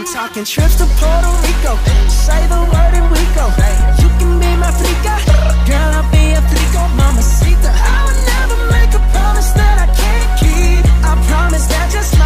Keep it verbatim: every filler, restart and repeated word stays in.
Talking trips to Puerto Rico. Say the word and we go. You can be my frica, girl, I'll be a frico, mamacita. I would never make a promise that I can't keep. I promise that just